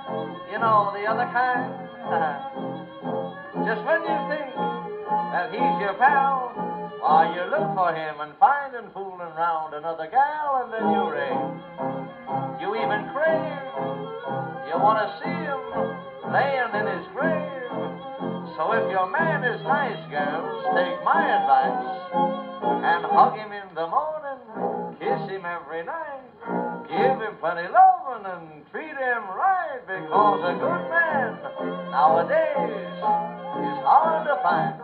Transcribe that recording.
You know, the other kind. Just when you think that he's your pal, why, you look for him and find him fooling round another gal, and then you rave. You even crave. You want to see him laying in his grave. So if your man is nice, girls, take my advice and hug him in the morning, kiss him every night, give him plenty loving and treat him right, because a good man nowadays is hard to find.